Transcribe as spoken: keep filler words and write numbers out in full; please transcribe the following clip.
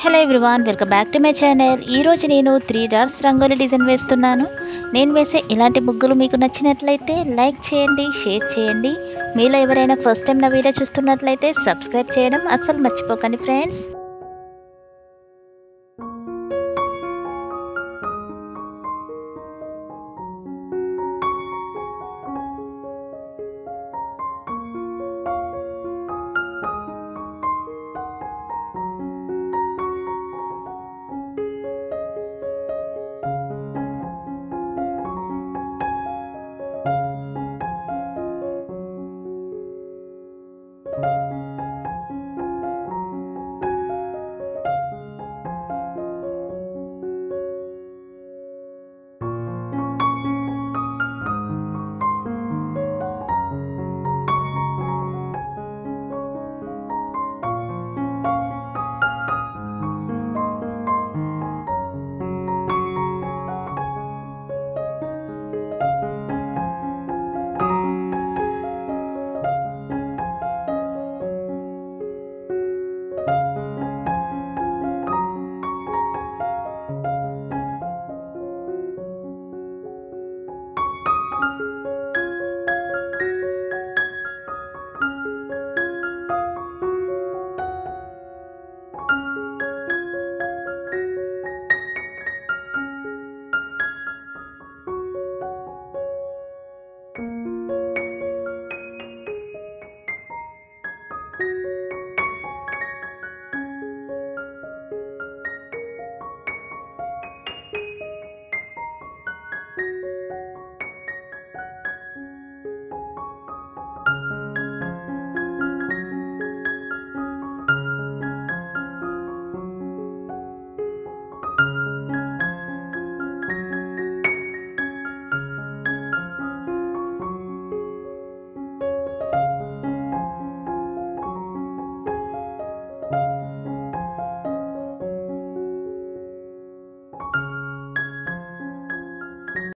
Hello everyone, welcome back to my channel. ఈరోజు నేను three dots rangoli design వేస్తున్నాను. నేను వేసే ఇలాంటి ముగ్గులు మీకు నచ్చినట్లయితే లైక్ చేయండి, షేర్ చేయండి. మీలో ఎవరైనా ఫస్ట్ టైం నా వీడియో చూస్తున్నట్లయితే సబ్స్క్రైబ్ చేయడం అస్సలు మర్చిపోకండి ఫ్రెండ్స్.